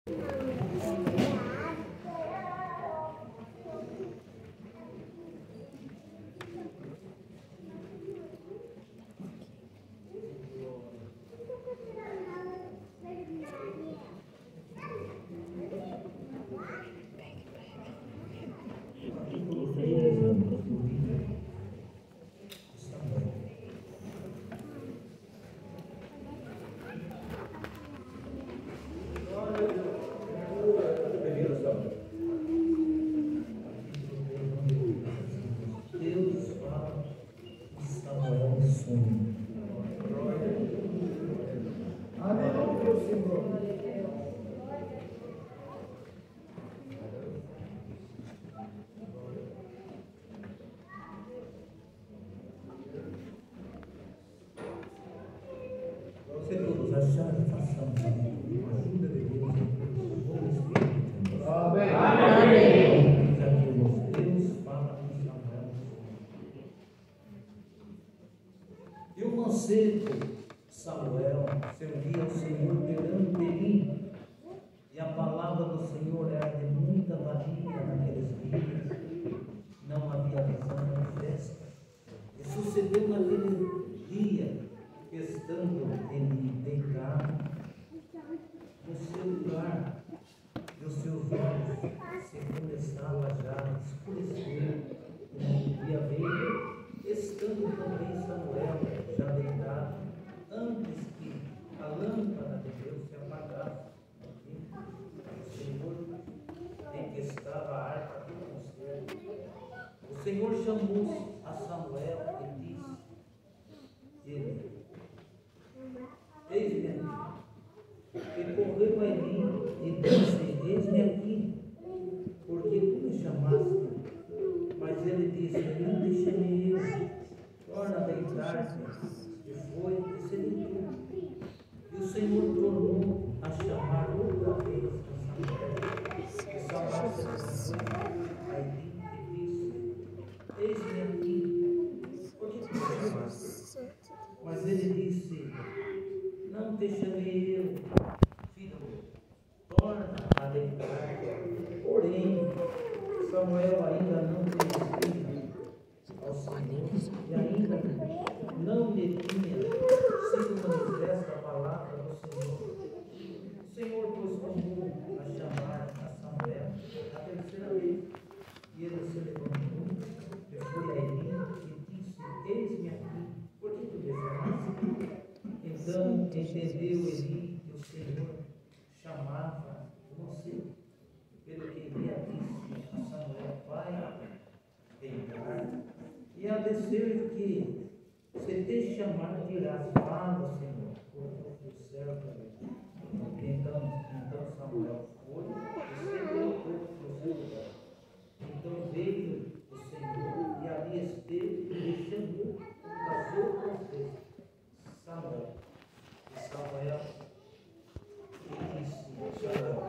Samuel servia ao Senhor perante Eli, e a palavra do Senhor era de muita valia naqueles dias. Não havia visão manifesta. E sucedeu naquele dia, que estando Eli deitado no seu lugar, e os seus olhos se começavam já a escurecer, e não podia ver, estando também Samuel já deitado, antes que a lâmpada de Deus se apagasse, o Senhor em que estava a arca do conselho, o Senhor chamou a Samuel e disse: eis-me aqui. E correu a Eli e disse: eis-me aqui, porque tu me chamaste. Mas ele disse: não te chamei eu, torna a deitar-te. E foi e se deitou. E o Senhor tornou a chamar outra vez a Samuel. E Samuel a Eli e disse: eis-me aqui, porque tu me chamaste. Mas ele disse: não te chamei eu, filho, torna a deitar. Porém, Samuel ainda não conhecia ao Senhor, e ainda não lhe tinha sido manifesta a palavra do Senhor. O Senhor, pois, tomou a chamar a Samuel a terceira vez, e ele se levantou e foi a Eli e disse: eis-me aqui, por que tu me chamaste? Então entendeu Eli que o Senhor chamava você, pelo que Eli disse a Samuel: vai deitar, e a descer que se te chamar dirás: fala, Senhor, porque o servo. Então Samuel foi e se colocou no seu lugar. Então veio o Senhor e ali esteve e chamou das outras vezes Samuel. E Samuel disse: Samuel,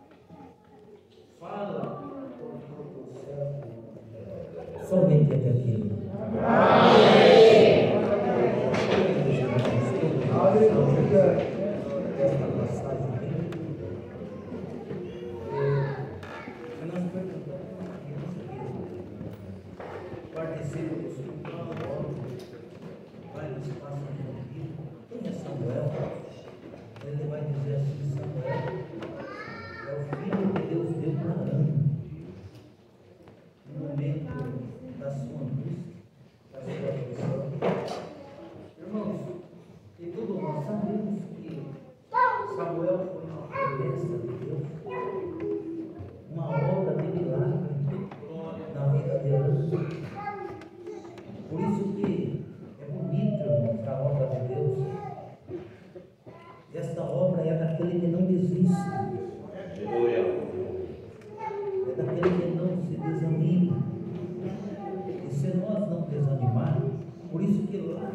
fala, porque o teu servo. Somente até aqui. Esta passagem aqui, nós perguntamos para a criança que participa do culto, vai no espaço infantil: quem é Samuel? Ele vai dizer assim: Samuel é o filho que Deus deu para Ana, no momento da sua angústia, da sua aflição. Irmãos, e todos nós sabemos que Samuel foi uma promessa de Deus, uma obra de milagre na vida de Ana. Por isso que é bonito, irmãos, a obra de Deus. Esta obra é daquele que não desiste, é daquele que não se desanima. E se nós não desanimarmos, por isso que lá,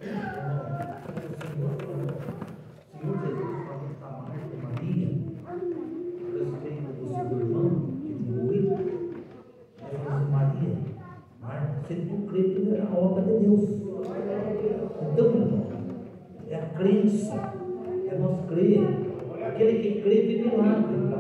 o Senhor Jesus falou para Marta e Maria a respeito do seu irmão que tinha morrido. Ele falou assim: Maria, Marta, se tu crê que é a obra de Deus. Então, irmão, é a crença, é nós crer. Aquele que crê vê milagre.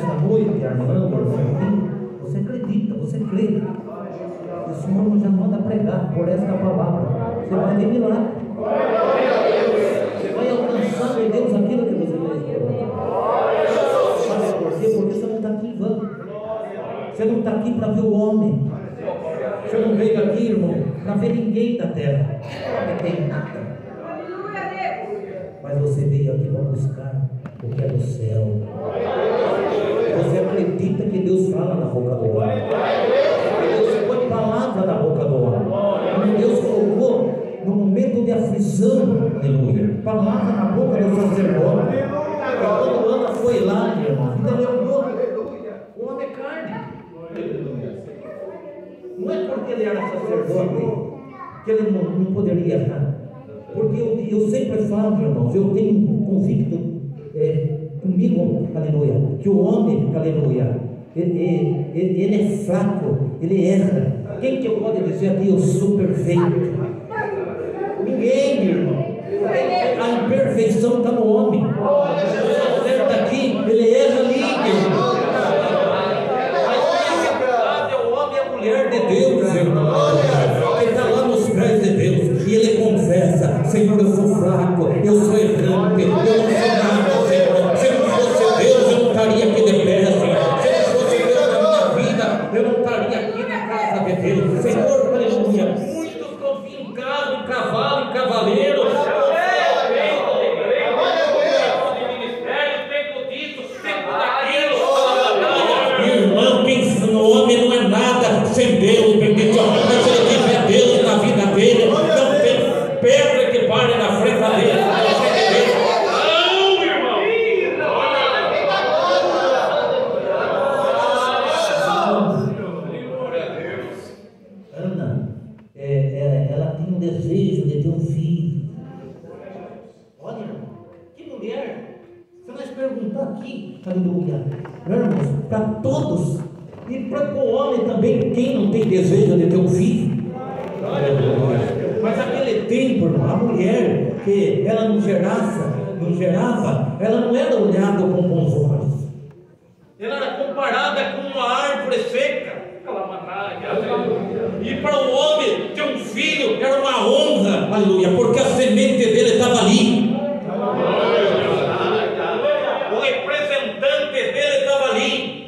nesta noite, Armando, você acredita, você crê. O Senhor já manda pregar por esta palavra. Você vai ver milagre. Você vai alcançar em Deus aquilo que você vai esperar. Sabe por quê? Porque você não está aqui em vão. Você não está aqui para ver o homem. Você não veio aqui, irmão, para ver ninguém da terra. Não tem nada. Mas você veio aqui para buscar o que é do céu. Você acredita que Deus fala na boca do homem? Deus põe palavra na boca do homem. Deus colocou no momento de aflição, aleluia, palavra na boca do sacerdote. Quando Ana foi lá, meu irmão, ainda lembrou, o homem é carne. Não é porque ele era sacerdote que ele não poderia errar. Porque eu sempre falo, irmãos, eu tenho convicto comigo, aleluia, que o homem, aleluia, ele é fraco, ele erra. Quem que pode dizer aqui eu sou perfeito? Ninguém, meu irmão. A imperfeição está no homem. Você está aqui, ele erra ali, meu irmão. Mas a verdade é o homem e a mulher de Deus, irmão. Ele está lá nos pés de Deus e ele confessa: Senhor, eu sou fraco, eu sou errante, eu não sou nada, Senhor. Se não fosse Deus, eu não estaria aqui de pé, Senhor. Se não fosse Deus na minha vida, eu não estaria aqui na casa de Deus, Senhor, aleluia. Muitos confiam em carro, em cavalo, em cavaleiro. Irmão, quem no homem não é nada sem Deus, bendito. Mas ele tiver Deus na vida dele, não tem pedra que pare na frente dele. Não, irmão. Ana, ela tinha um desejo de ter um filho. Olha, que mulher. Se nós perguntar aqui, aleluia, irmãos, para todos, e para o homem também, quem não tem desejo de ter um filho? Mas naquele tempo, a mulher que ela não gerava, ela não era olhada com bons olhos. Ela era comparada com uma árvore seca. E para o homem ter um filho era uma honra, aleluia, porque a semente dele estava ali. O representante dele estava ali.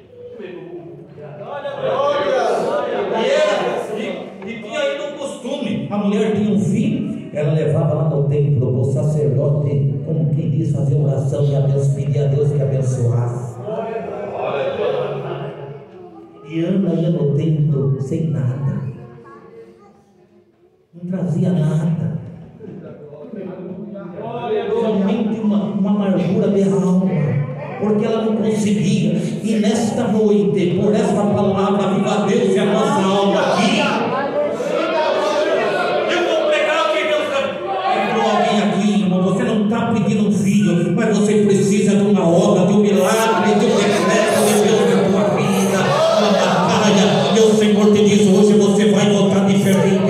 E tinha ainda um costume: a mulher tinha um filho, ela levava lá no templo para o sacerdote, como quem diz, fazer oração e pedir a Deus que abençoasse. E Ana ia no templo sem nada, não trazia nada, somente uma amargura de alma, porque ela não conseguia. E nesta noite, por esta palavra, viva Deus e a nossa alma aqui. Eu vou pregar o que Deus está. Entrou alguém aqui, irmão, você não está pedindo um filho, mas você precisa de uma obra, de um milagre, de um decreto de Deus na tua vida, uma batalha. E o Senhor te diz hoje: você vai voltar diferente.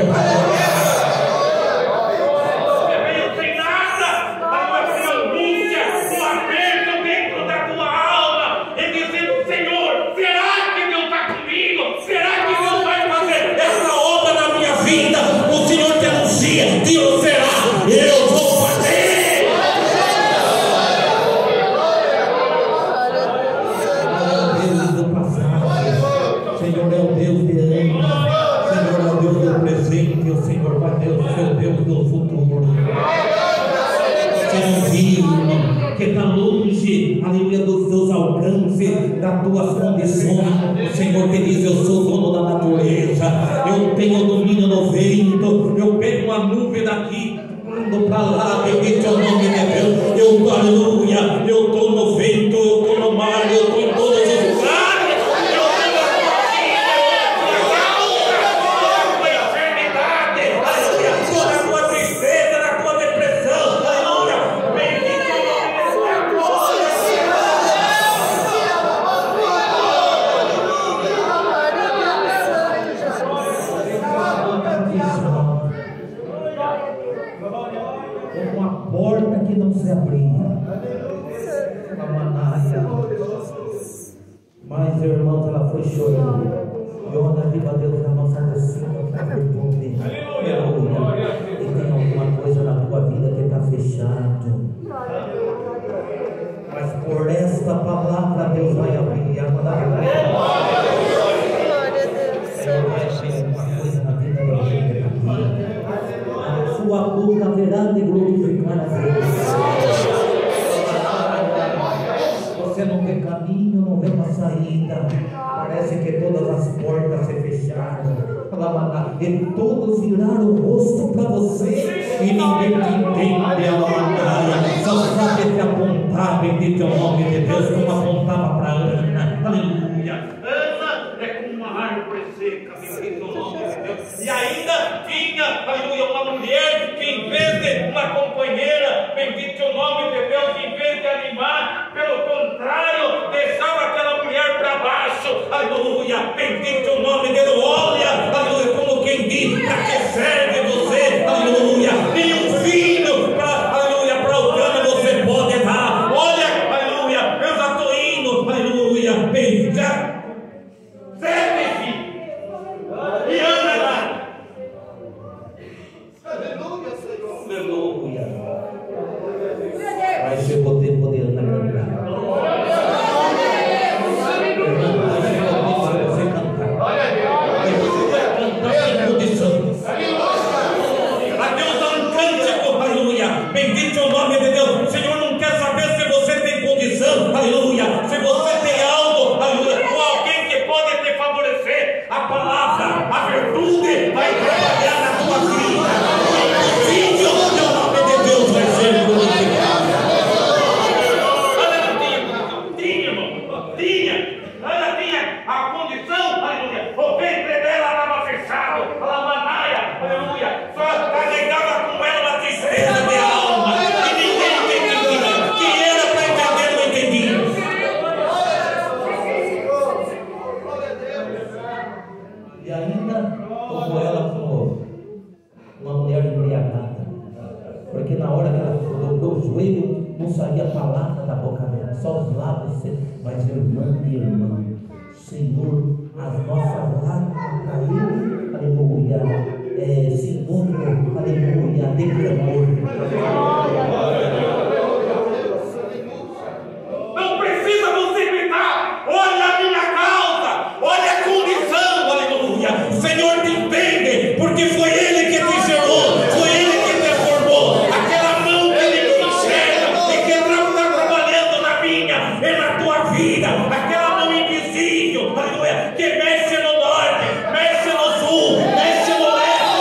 Que está longe, aleluia, dos teus alcances, das tuas condições. O Senhor te diz: eu sou dono da natureza, eu tenho domínio no vento, eu pego uma nuvem daqui, mando para lá, bendito é o nome de Deus. Eu, aleluia, eu estou no vento, eu estou no mar, eu estou em todos os lugares. Uma porta que não se abria. chorando. E olha, viva Deus, a nossa descida para responder. Aleluia. E tem alguma coisa na tua vida que está fechado. Mas por esta palavra Deus vai abrir. Agora Senhor vai abrir alguma coisa na vida da gente aqui. A sua boca haverá de glorificar a Deus. Você não vê caminho, não vê uma saída. Parece que todas as portas se fecharam. E todos viraram o rosto para você. E ninguém te entende. Só sabe te apontar. Bendito é o nome de Deus, como apontava para Ana. Aleluia. Ana é como uma árvore seca. Bendito é o nome de Deus. E ainda tinha, aleluia, uma mulher que em vez de uma companheira, bendito é o nome de Deus, em vez de animar, pelo contrário, deixava aquela mulher para baixo. Aleluia. Bendito é o nome de Deus. Olha, aleluia, como quem diz, para que serve você? Aleluia. Nenhum filho para o plano você pode dar. Olha, aleluia, eu já estou indo, aleluia. Bem, já serve, filho. E anda lá. Aleluia, Senhor. Aleluia. Mas chegou o tempo de Ana cantar. Bendito é o nome de Deus. O Senhor não quer saber se você tem condição, aleluia, se você tem algo, aleluia, ou alguém que pode te favorecer. A palavra, a virtude vai trabalhar na tua vida. Bendito é o nome de Deus, vai ser glorificado. Ela tinha a condição, aleluia, o ventre dela estava fechado, a manaia, aleluia, só carregava com ela uma tristeza de alma, e ninguém entendia. Quem era para entender não entendia. E ainda, como ela falou, uma mulher embriagada, porque na hora que ela dobrou o joelho, não saía palavra da boca dela, só os lábios. Mas irmã e irmão, Senhor, as nossas lágrimas caíram, aleluia, sinônimo, aleluia, de clamor. Não precisa você gritar, olha a minha causa, olha a condição, aleluia. O Senhor te entende, porque foi Ele que te gerou, foi Ele que te formou. Aquela mão que Ele te enxerga e que está trabalhando na minha e na tua vida, aquela mão invisível, aleluia, que mexe no norte, mexe no sul, mexe no leste,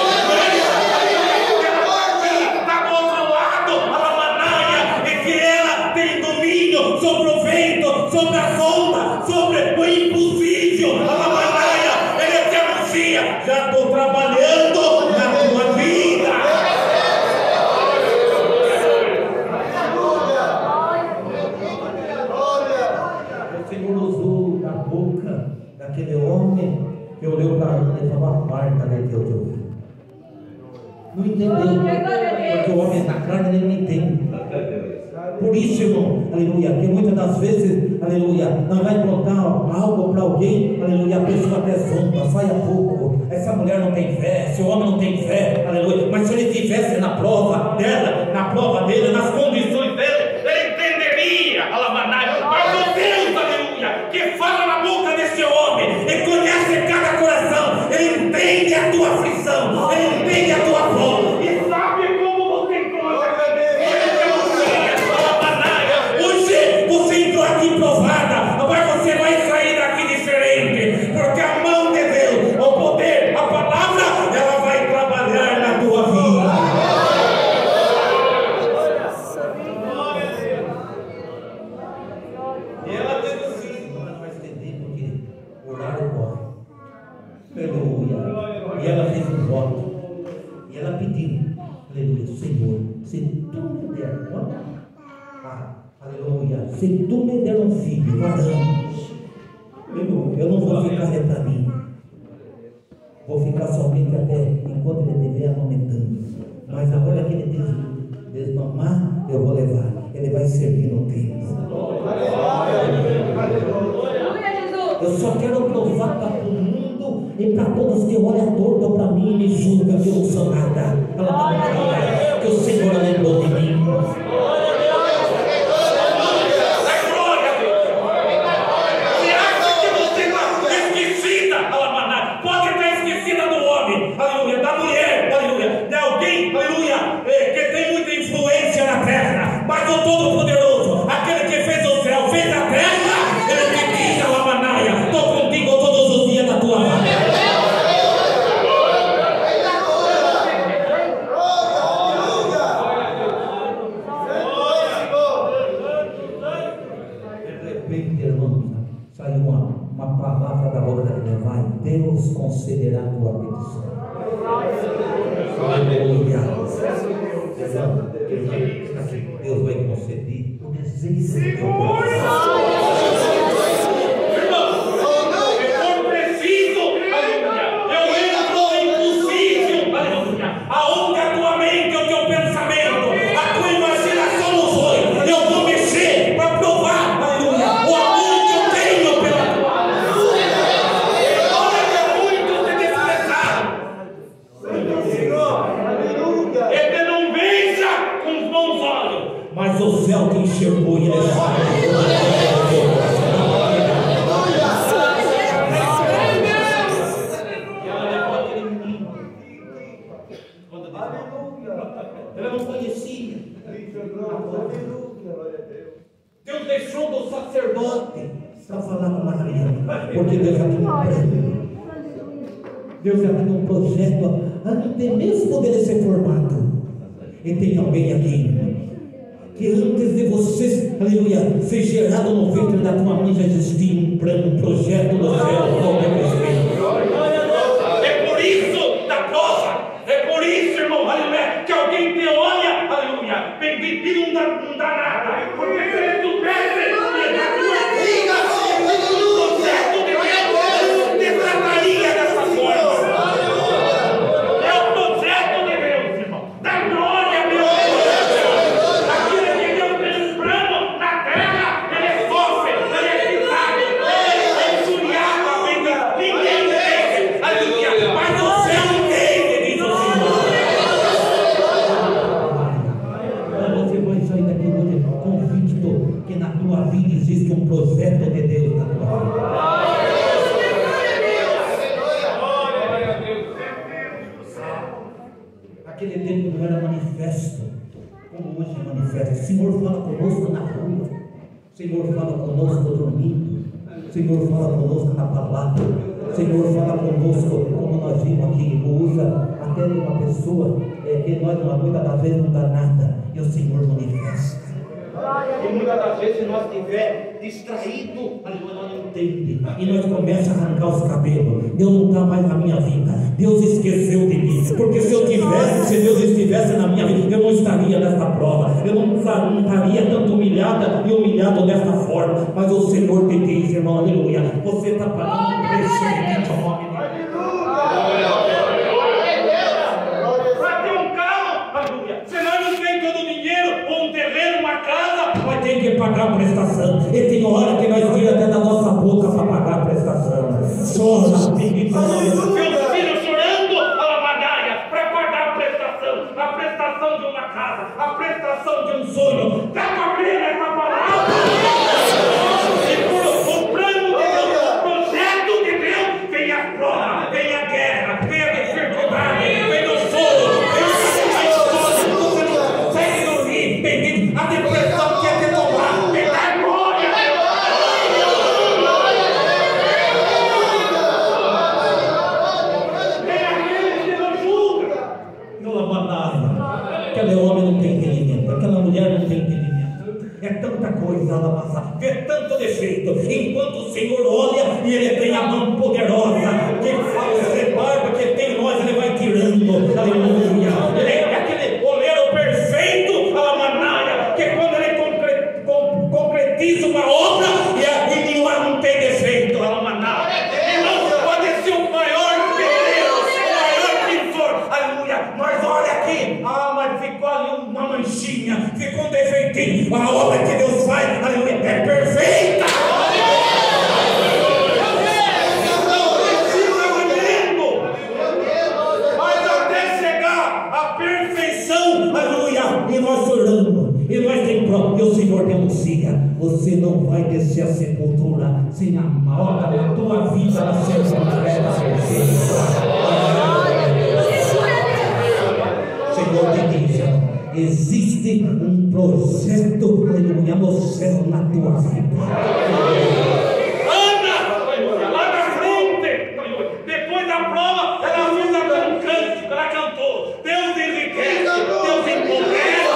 está do outro lado, a manaia, e que ela tem domínio sobre o vento, sobre a sombra, sobre o impossível. A manaia, ele te anuncia, já estou trabalhando na tua vida. O Senhor usou a boca daquele homem que olhou para Ana e falou: aparta de teu ouvido. Não entendeu, porque o homem da carne ele não entende. Por isso, irmão, aleluia, que muitas das vezes, aleluia, não vai contar algo para alguém, aleluia, a pessoa até zomba, sai a pouco. Essa mulher não tem fé, esse homem não tem fé, aleluia. Mas se ele tivesse na prova dela, na prova dele, nas condições dele, ele entenderia, alamanai. Mas o Deus, aleluia, que fala na boca desse homem, ele conhece cada coração, ele entende a tua aflição, ele entende a tua prova, e sabe como você encontra. Você entrou aqui provada, mas você vai sair daqui diferente, porque a mão de Deus, o poder, a palavra, ela vai trabalhar na tua vida. E ela teve assim, não vai entender porque o horário corre. Aleluia. E ela fez um voto, e ela pediu, aleluia, Senhor, se tu me der, aleluia, se tu me der um filho, varão, eu não vou ficar para mim, vou ficar somente até enquanto ele estiver amamentando. Mas agora que ele desmamar, eu vou levar, ele vai servir no templo. Eu só quero provar e para todos que olham torto para mim e me julgam que eu não sou nada, que o Senhor lembrou de mim. Aleluia, da mulher, aleluia, de alguém, aleluia, que tem muita influência na terra, mas o Todo-Poderoso, aquele que fez o céu, fez a terra, ele te diz a Lamanaia: estou contigo todos os dias da tua vida. De repente, irmãos, saiu uma palavra da boca da Levi: Deus concederá a tua petição. Aleluia. Deus vai conceder o desejo do teu coração. Aonde a tua mente, o teu pensamento, a tua imaginação não foi, eu vou mexer para provar, aleluia, o amor que eu tenho pela tua alma. Olha que é muito te desprezar. Ele não veja com os bons olhos, Mas o céu te enxergou e ele sabe. Ela não conhecia. Deus deixou do sacerdote Para falar com Maria, porque Deus já tinha um plano. Deus já tinha um projeto antes mesmo dele ser formado. E tem alguém aqui que antes de você, aleluia, ser gerado no ventre da tua mãe já existia um plano, um projeto do céu ao teu respeito. É por isso da prova, é por isso, irmão, aleluia, que alguém te olha, aleluia, bendito e não dá nada, porque se ele soubesse na tua vida, o projeto de Deus não te trataria dessa forma. É o projeto de Deus, irmão, da glória a Deus. Aquilo que Deus tem um plano na terra, ele sofre, ele é pisado, ele é injuriado, ninguém entende, aleluia, mas o céu entende, diz o Senhor. Você vai sair daqui hoje convicto que na tua vida existe um projeto de Deus na tua vida. Aquele tempo não era manifesto, como hoje é manifesto. O Senhor fala conosco na rua, o Senhor fala conosco dormindo, o Senhor fala conosco na palavra, o Senhor fala conosco, como nós vimos aqui, usa até de uma pessoa que nós muitas das vezes não dá nada, e o Senhor manifesta. E muitas das vezes nós estiver distraído, aleluia, nós não Entende? E nós começamos a arrancar os cabelos. Deus não está mais na minha vida. Deus esqueceu de mim. Porque se Deus estivesse na minha vida, eu não estaria nessa prova. Eu não estaria tanto humilhada e humilhado dessa forma. Mas o Senhor te diz, irmão, aleluia, você está pagando um preço de nome de Deus. Para ter um carro, aleluia, se nós não tem todo o dinheiro, ou um terreno, uma casa, Vai ter que pagar a prestação. E tem hora que nós tira até da nossa boca para pagar a prestação. Chora, bendito nome de Deus. meus filhos chorando a lamadaia para pagar a prestação de uma casa, a prestação de um sonho. Dá para abrir essa palavra. O plano de Deus, o projeto de Deus, vem a prova, vem a guerra, vem a dificuldade, vem o choro, vem a história, você não consegue dormir, bendito, a depressão quer te tomar, vem a glória. Vem aquele que não julga. Aquele homem não tem entendimento, aquela mulher não tem entendimento. É tanta coisa, ela vê tanto defeito. Enquanto o Senhor olha e Ele tem a mão poderosa, que faz rebarba que tem em nós, Ele vai tirando. Aleluia. Ele é aquele oleiro perfeito, Alamanaia, que quando Ele concretiza uma obra e nenhuma não tem defeito, Alamanaia. Irmão, pode ser o maior pedreiro, o maior pintor, aleluia, mas olha aqui, mas ficou ali uma manchinha, ficou um defeitinho. A obra que Deus faz, aleluia, é perfeita. aleluia, você não vai descer a sepultura sem a obra da tua vida na sepultura. Senhor te diz, existe um projeto, aleluia, no céu na tua vida. Anda, lá na frente. Depois da prova, ela fez um cântico, ela cantou: Deus enriquece, Deus empobrece.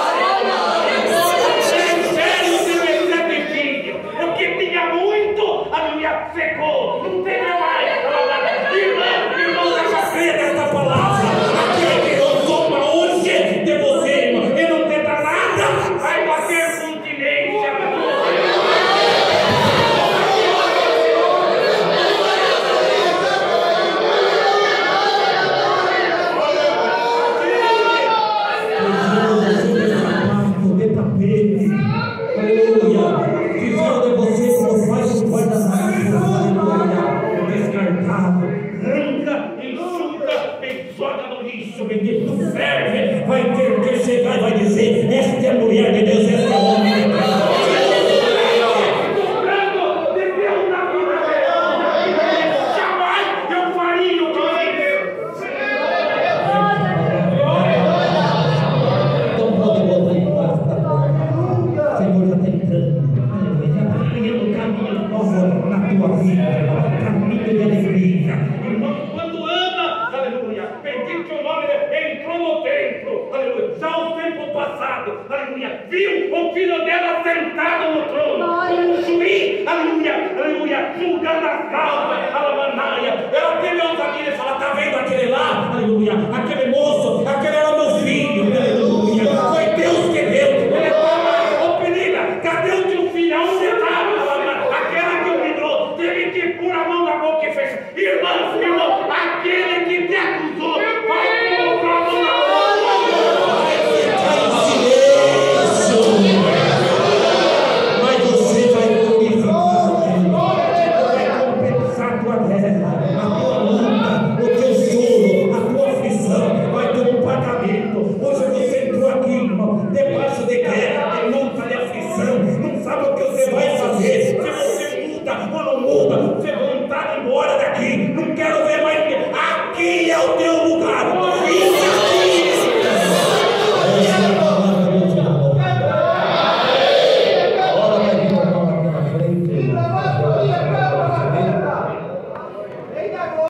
Porque tinha muito, aleluia, secou, não tem mais. Irmão, deixa crer nessa palavra. Aquele que não toma hoje de você, irmão, e não te dá nada, vai bater continência. Serve, vai ter que chegar e vai dizer: esta é a mulher de Deus, esta é o homem de Deus. Cobrando de Deus na vida dele. Jamais eu faria o que Deus. Então pode botar em paz da porta. Senhor já está entrando, já está criando caminho novo na tua vida, caminho de alegria. Irmão, quando anda, aleluia, bendito que o nome dele, entrou no templo, aleluia, já o tempo passado, aleluia, viu o filho dela sentado no trono, como um juiz, aleluia, julgando as causas, alamanaia. Ela teve ousadia de falar: tá vendo aquele lá, aleluia, aquele moço, aquele